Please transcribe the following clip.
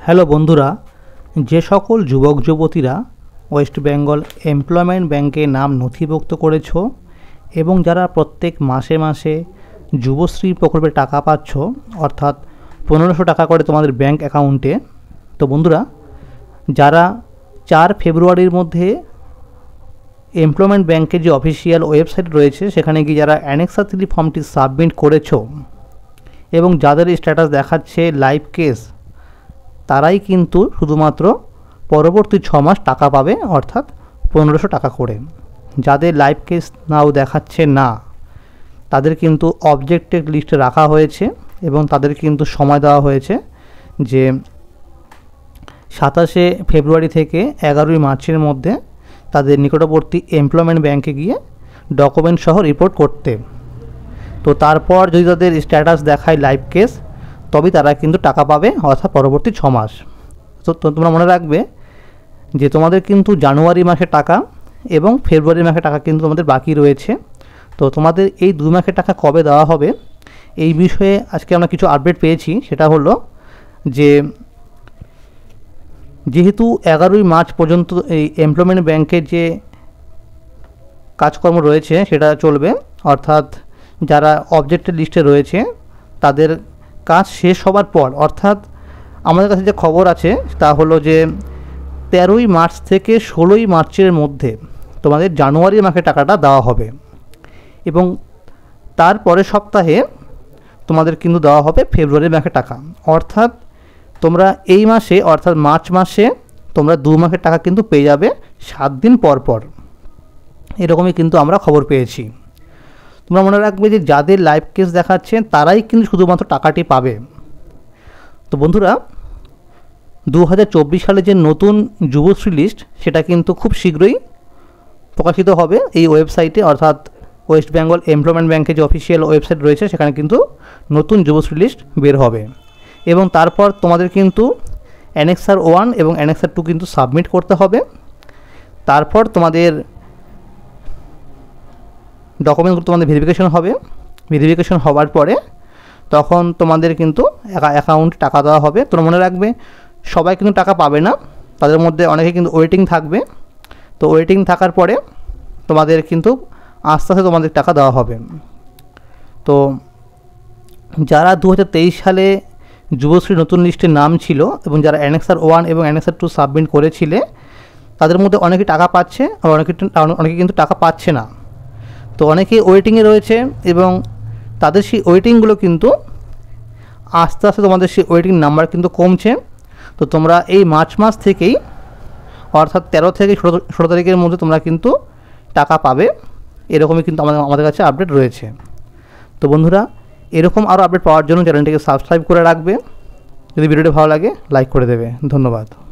Hello বন্ধুরা, যে সকল যুবক যুবতীরা ওয়েস্ট বেঙ্গল এমপ্লয়মেন্ট ব্যাংকে নাম নথিভুক্ত করেছো এবং যারা প্রত্যেক মাসে মাসে যুবশ্রী প্রকল্পে টাকা পাচ্ছ, অর্থাৎ 1500 টাকা করে তোমাদের ব্যাংক অ্যাকাউন্টে, তো বন্ধুরা যারা 4 ফেব্রুয়ারির মধ্যে এমপ্লয়মেন্ট ব্যাংকের যে অফিসিয়াল ওয়েবসাইট রয়েছে সেখানে গিয়ে যারা অ্যানেক্সার 3 ফর্মটি সাবমিট করেছো এবং যাদের স্ট্যাটাস দেখাচ্ছে লাইভ কেস, তারাই কিন্তু শুধুমাত্র পরবর্তী 6 মাস টাকা পাবে, অর্থাৎ 1500 টাকা করে। যাদের লাইভ কেস নাও দেখাচ্ছে না তাদের কিন্তু অবজেক্টেড লিস্টে রাখা হয়েছে এবং তাদের কিন্তু সময় দেওয়া হয়েছে যে 27শে ফেব্রুয়ারি থেকে 11ই মার্চের মধ্যে তাদের নিকটবর্তী এমপ্লয়মেন্ট ব্যাংকে গিয়ে ডকুমেন্ট সহ রিপোর্ট করতে। তো তারপর যদি তাদের স্ট্যাটাস দেখায় লাইভ কেস, তবেই তারা কিন্তু টাকা পাবে, অর্থাৎ পরবর্তী 6 মাস। তো তোমরা মনে রাখবে যে তোমাদের কিন্তু জানুয়ারি মাসে টাকা এবং ফেব্রুয়ারি মাসে টাকা কিন্তু তোমাদের বাকি রয়েছে। তো তোমাদের এই 2 মাসের টাকা কবে দেওয়া হবে এই বিষয়ে আজকে আমরা কিছু আপডেট পেয়েছি। সেটা হলো যে যেহেতু 11ই মার্চ পর্যন্ত এই এমপ্লয়মেন্ট ব্যাংকের যে কাজকর্ম রয়েছে সেটা চলবে, অর্থাৎ যারা অবজেক্টেড লিস্টে রয়েছে তাদের কাজ শেষ হবার পর, অর্থাৎ আমাদের কাছে যে খবর আছে তা হলো যে 13ই মার্চ থেকে 16ই মার্চের মধ্যে তোমাদের জানুয়ারি মাসে টাকাটা দেওয়া হবে এবং তার পরের সপ্তাহে তোমাদের কিন্তু দেওয়া হবে ফেব্রুয়ারি মাসে টাকা। অর্থাৎ তোমরা এই মাসে, অর্থাৎ মার্চ মাসে তোমরা 2 মাসের টাকা কিন্তু পেয়ে যাবে 7 দিন পর পর। এরকমই কিন্তু আমরা খবর পেয়েছি। তোমরা মনে রাখবে যে যাদের লাইভ কেস দেখাচ্ছে তারাই কিন্তু শুধুমাত্র টাকাটি পাবে। তো বন্ধুরা 2024 সালে যে নতুন যুবশ্রী লিস্ট সেটা কিন্তু খুব শীঘ্রই প্রকাশিত হবে এই ওয়েবসাইটে, অর্থাৎ ওয়েস্ট বেঙ্গল এমপ্লয়মেন্ট ব্যাংকের যে অফিসিয়াল ওয়েবসাইট রয়েছে সেখানে কিন্তু নতুন যুবশ্রী লিস্ট বের হবে এবং তারপর তোমাদের কিন্তু অ্যানেক্সার 1 এবং অ্যানেক্সার 2 কিন্তু সাবমিট করতে হবে। তারপর তোমাদের ডকুমেন্টগুলো তোমাদের ভেরিফিকেশন হবে। ভেরিফিকেশন হওয়ার পরে তখন তোমাদের কিন্তু অ্যাকাউন্টে টাকা দেওয়া হবে। তোমরা মনে রাখবে সবাই কিন্তু টাকা পাবে না, তাদের মধ্যে অনেকে কিন্তু ওয়েটিং থাকবে। তো ওয়েটিং থাকার পরে তোমাদের কিন্তু আস্তে আস্তে তোমাদের টাকা দেওয়া হবে। তো যারা 2023 সালে যুবশ্রী নতুন লিস্টের নাম ছিল এবং যারা অ্যানেক্সার 1 এবং অ্যানেক্সার 2 সাবমিট করেছিলে তাদের মধ্যে অনেকে টাকা পাচ্ছে আর অনেকে কিন্তু টাকা পাচ্ছে না। তো অনেকে ওয়েটিংয়ে রয়েছে এবং তাদের সেই ওয়েটিংগুলো কিন্তু আস্তে আস্তে তোমাদের সেই ওয়েটিং নাম্বার কিন্তু কমছে। তো তোমরা এই মার্চ মাস থেকেই, অর্থাৎ 13 থেকে 16 তারিখের মধ্যে তোমরা কিন্তু টাকা পাবে, এরকমই কিন্তু আমাদের কাছে আপডেট রয়েছে। তো বন্ধুরা এরকম আরও আপডেট পাওয়ার জন্য চ্যানেলটিকে সাবস্ক্রাইব করে রাখবে। যদি ভিডিওটি ভালো লাগে লাইক করে দেবে। ধন্যবাদ।